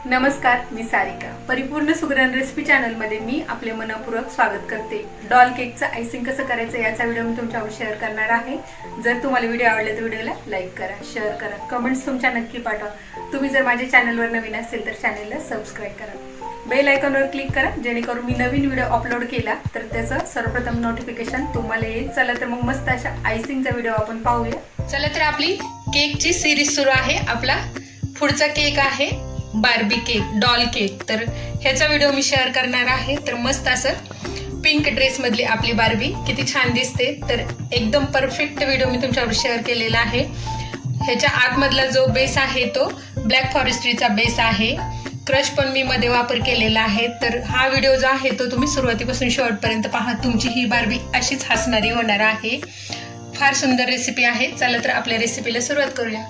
नमस्कार, मी सारिका. परिपूर्ण सुगरण recipe channel मध्ये मी आपले मनपूर्वक स्वागत करते. डॉल केकचं आयसिंग कसं करायचं याचा व्हिडिओ मी तुमच्यावर शेअर करणार आहे. जर तुम्हाला व्हिडिओ आवडला तर व्हिडिओला लाईक करा, शेअर करा, कमेंट्स तुमच्या नक्की पाठवा. तुम्ही जर माझ्या चॅनलवर नवीन असेल तर चॅनलला सबस्क्राइब करा. बेल आयकॉनवर क्लिक करा जेणेकरून मी नवीन व्हिडिओ अपलोड केला तर त्याचं सर्वप्रथम नोटिफिकेशन तुम्हाला येईल. चला तर मग मस्त अशा आयसिंगचा व्हिडिओ आपण पाहूया. चला तर आपली केकची सिरीज सुरू आहे. आपला पुढचा केक आहे बार्बी केक, डॉल केक. तर ह्याचा व्हिडिओ मी शेअर करणार आहे. तर मस्त असं पिंक ड्रेस मधली आपली बार्बी किती छान दिसते. तर एकदम परफेक्ट व्हिडिओ मी तुमच्यावर शेअर केलेला आहे. ह्याच्या आतमधला जो बेस आहे तो ब्लॅक फॉरेस्ट्रीचा बेस आहे. क्रश पण मी मध्ये वापर केलेला आहे. तर हा व्हिडिओ जो आहे तो तुम्ही सुरुवातीपासून शेवटपर्यंत पहा. तुमची ही बार्बी अशीच हसणारी होणार आहे. फार सुंदर रेसिपी आहे. चला तर आपल्या रेसिपीला सुरुवात करूया.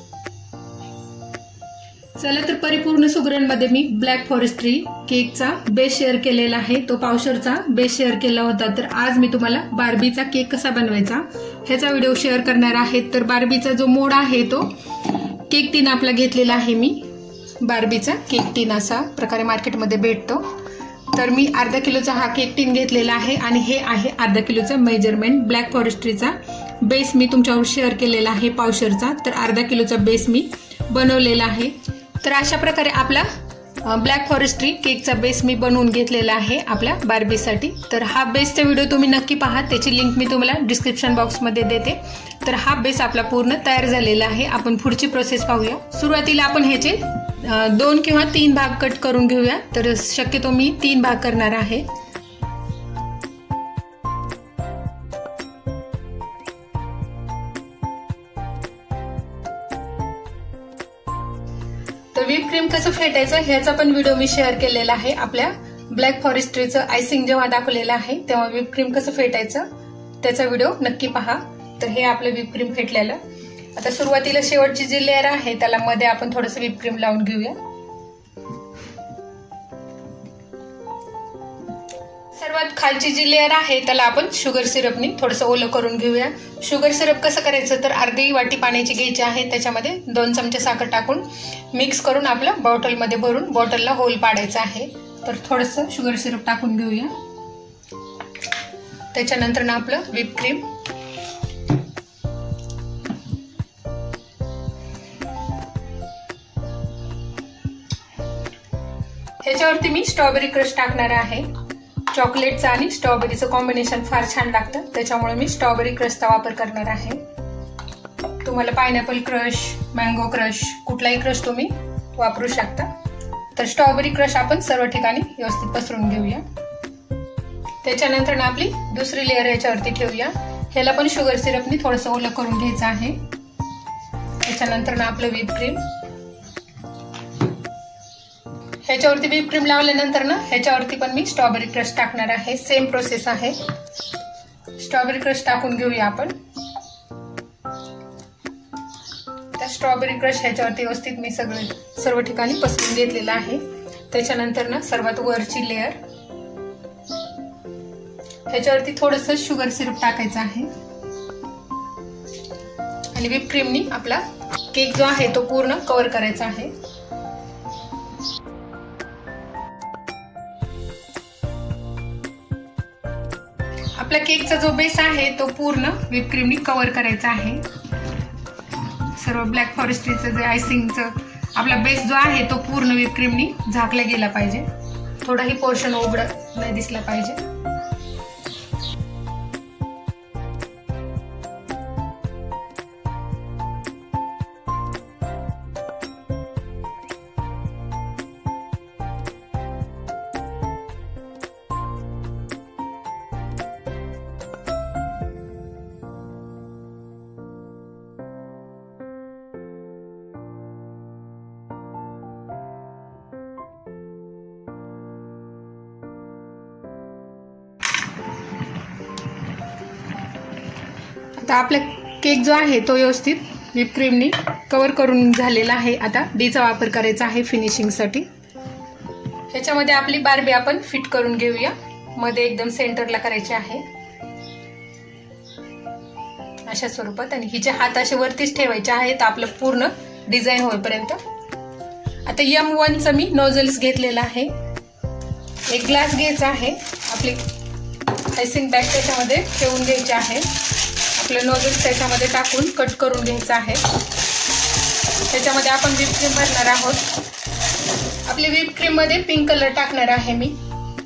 चला तर परिपूर्ण सुगरणमध्ये मी ब्लॅक फॉरेस्ट्री केकचा बेस शेअर केलेला आहे. तो पावशरचा बेस शेअर केला होता. तर आज मी तुम्हाला बार्बीचा केक कसा बनवायचा ह्याचा व्हिडिओ शेअर करणार आहे. तर बार्बीचा जो मोड आहे तो केक टीन आपला घेतलेला आहे. मी बार्बीचा केक टीन असा प्रकारे मार्केटमध्ये भेटतो. तर मी अर्धा किलोचा हा केक टीन घेतलेला आहे आणि हे आहे अर्धा किलोचा मेजरमेंट. ब्लॅक फॉरेस्ट्रीचा बेस मी तुमच्यावर शेअर केलेला आहे पावशरचा. तर अर्धा किलोचा बेस मी बनवलेला आहे. तर अशा प्रकारे आपला ब्लॅक फॉरेस्ट्री केकचा बेस मी बनवून घेतलेला आहे आपल्या बार्बीसाठी. तर हा बेसचा व्हिडिओ तुम्ही नक्की पहा. त्याची लिंक मी तुम्हाला डिस्क्रिप्शन बॉक्समध्ये देते. तर हा बेस आपला पूर्ण तयार झालेला आहे. आपण पुढची प्रोसेस पाहूया. सुरुवातीला आपण ह्याचे 2 किंवा 3 भाग कट करून घेऊया. तर शक्यतो मी 3 भाग करणार आहे. तर व्हिप क्रीम कसं फेटायचं ह्याचा पण व्हिडिओ मी शेअर केलेला आहे. आपल्या ब्लॅक फॉरेस्ट्रीचं आयसिंग जेव्हा दाखवलेलं आहे तेव्हा व्हिप क्रीम कसं फेटायचं त्याचा व्हिडिओ नक्की पहा. तर हे आपलं व्हिप क्रीम फेटलेलं. आता सुरुवातीला शेवटची जी लेअर आहे त्याला मध्ये आपण थोडंसं व्हिप क्रीम लावून घेऊया. सर्वात खालची जी लेअर आहे त्याला आपण शुगर सिरपनी थोडंसं ओलं करून घेऊया. शुगर सिरप कसं करायचं तर अर्धी वाटी पाण्याची घ्यायची आहे. त्याच्यामध्ये 2 चमचे साखर टाकून मिक्स करून आपल्या बॉटलमध्ये भरून बॉटलला होल पाडायचा आहे. तर थोडंसं शुगर सिरप टाकून घेऊया. त्याच्यानंतर ना आपलं व्हिप क्रीम, ह्याच्यावरती मी स्ट्रॉबेरी क्रश टाकणार आहे. चॉकलेटचं आणि स्ट्रॉबेरीचं कॉम्बिनेशन फार छान लागतं त्याच्यामुळे मी स्ट्रॉबेरी क्रशचा वापर करणार आहे. तुम्हाला पायनॅपल क्रश, मँगो क्रश कुठलाही क्रश तुम्ही वापरू शकता. तर स्ट्रॉबेरी क्रश आपण सर्व ठिकाणी व्यवस्थित पसरून घेऊया. त्याच्यानंतर ना आपली दुसरी लेअर याच्यावरती ठेवूया. ह्याला पण शुगर सिरपनी थोडंसं ओलं करून घ्यायचं आहे. त्याच्यानंतर ना आपलं व्हिप क्रीम, ह्याच्यावरती व्हिप क्रीम लावल्यानंतर ना ह्याच्यावरती पण मी स्ट्रॉबेरी क्रश टाकणार आहे. सेम प्रोसेस आहे. स्ट्रॉबेरी क्रश टाकून घेऊया आपण. त्या स्ट्रॉबेरी क्रश ह्याच्यावरती व्यवस्थित मी सर्व ठिकाणी पसरून घेतलेलं आहे. त्याच्यानंतर ना सर्वात वरची लेअर ह्याच्यावरती थोडंसं शुगर सिरप टाकायचं आहे आणि व्हिप क्रीमनी आपला केक जो आहे तो पूर्ण कव्हर करायचा आहे. आपला केकचा जो बेस आहे तो पूर्ण व्हिप क्रीमनी कव्हर करायचा आहे. सर्व ब्लॅक फॉरेस्ट्रीचं जे आयसिंगचं आपला बेस जो आहे तो पूर्ण व्हिप क्रीमनी झाकला गेला पाहिजे. थोडाही पोर्शन उघडं नाही दिसला पाहिजे. आता आपला केक जो आहे तो व्यवस्थित व्हिप क्रीमनी कव्हर करून झालेला आहे. आता डीचा वापर करायचा आहे फिनिशिंगसाठी. ह्याच्यामध्ये आपली बार्बी आपण फिट करून घेऊया. मध्ये एकदम सेंटरला करायची आहे अशा स्वरूपात. आणि हिचे हात असे वरतीच ठेवायचे आहेत आपलं पूर्ण डिझाईन होईपर्यंत. आता M1 चा मी नोझल्स घेतलेला आहे. एक ग्लास घ्यायचा आहे. आपली आयसिंग बॅग त्याच्यामध्ये ठेवून घ्यायची आहे. आपलं नोझल्स त्याच्यामध्ये टाकून कट करून घ्यायचं आहे. त्याच्यामध्ये आपण व्हिप क्रीम भरणार आहोत. आपली व्हिप क्रीम मध्ये पिंक कलर टाकणार आहे मी.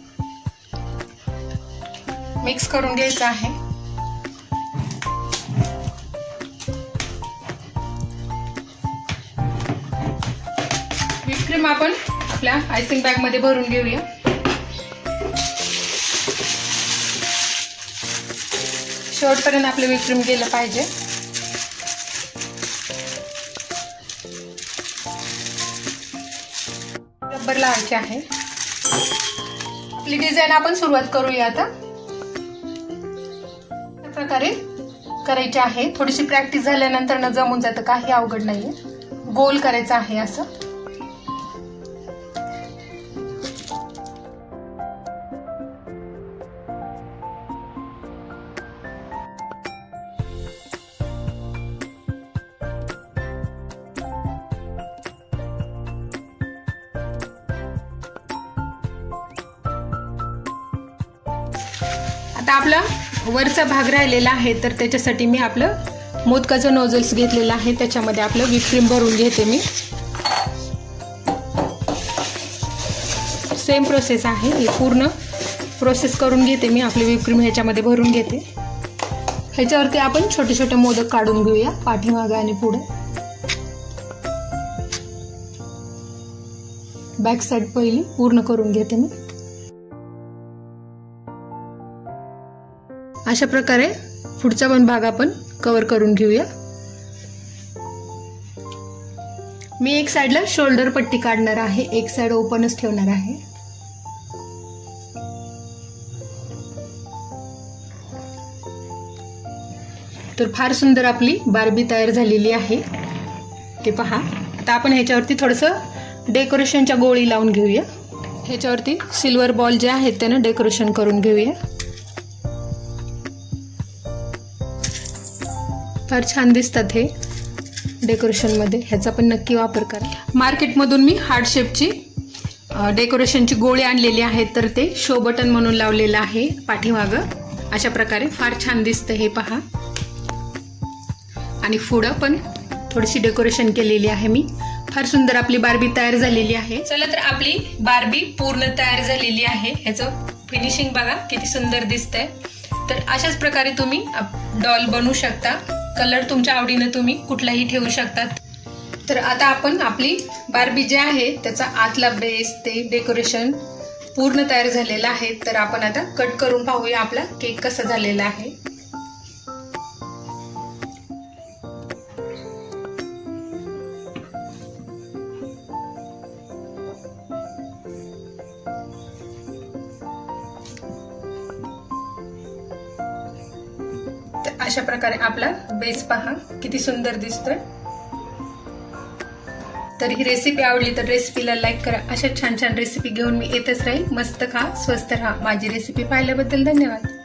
मिक्स करून घ्यायचं आहे. व्हिप क्रीम आपण आपल्या आयसिंग बॅग मध्ये भरून घेऊया. शेवटपर्यंत आपलं व्हिप क्रीम गेलं पाहिजे. रबर लावायचे आहे. आपली डिझाईन आपण सुरुवात करूया. आता अशा प्रकारे करायची आहे. थोडीशी प्रॅक्टिस झाल्यानंतर न जमून जातं, काही अवघड नाहीये. गोल करायचं आहे असं. आता आपला वरचा भाग राहिलेला आहे, तर त्याच्यासाठी मी आपलं मोदकाचं नोझल्स घेतलेलं आहे. त्याच्यामध्ये आपलं व्हिप क्रीम भरून घेते मी. सेम प्रोसेस आहे. हे पूर्ण प्रोसेस करून घेते मी. आपली व्हिप क्रीम ह्याच्यामध्ये भरून घेते. ह्याच्यावरती आपण छोटे छोटे मोदक काढून घेऊया, पाठीमागे आणि पुढे. बॅक साइड पहिली पूर्ण करून घेते मी. अशा प्रकारे पुढचा पण भाग आपण कव्हर करून घेऊया. मी एक साइडला शोल्डर पट्टी काढणार आहे, एक साइड ओपनच ठेवणार आहे. तर फार सुंदर आपली बार्बी तयार झालेली आहे, ते पहा. आता आपण ह्याच्यावरती थोडंसं डेकोरेशनच्या गोळी लावून घेऊया. ह्याच्यावरती सिल्वर बॉल जे आहेत त्यानं डेकोरेशन करून घेऊया. फार छान दिसतात हे डेकोरेशन मध्ये. ह्याचा पण नक्की वापर करा. मार्केटमधून मी हार्ट शेपची डेकोरेशनची गोळी आणलेली आहे, तर ते शो बटन म्हणून लावलेलं आहे पाठीमागं. अशा प्रकारे फार छान दिसतं हे पहा. आणि पुढं पण थोडीशी डेकोरेशन केलेली आहे मी. फार सुंदर आपली बार्बी तयार झालेली आहे. चला तर आपली बार्बी पूर्ण तयार झालेली आहे. ह्याचं फिनिशिंग बघा किती सुंदर दिसतंय. तर अशाच प्रकारे तुम्ही डॉल बनवू शकता. कलर तुमच्या आवडीने तुम्ही कुठलाही ठेवू शकतात. तर आता आपण आपली बार्बी जे आहे त्याचा आतला बेस ते डेकोरेशन पूर्ण तयार झालेला आहे. तर आपण आता कट करून पाहूया आपला केक कसा झालेला आहे. अशा प्रकारे आपला बेस पहा किती सुंदर दिसतोय. तर ही रेसिपी आवडली तर रेसिपीला लाईक करा. अशा छान छान रेसिपी घेऊन मी येतच राहील. मस्त खा, स्वस्त राहा. माझी रेसिपी पाहिल्याबद्दल धन्यवाद.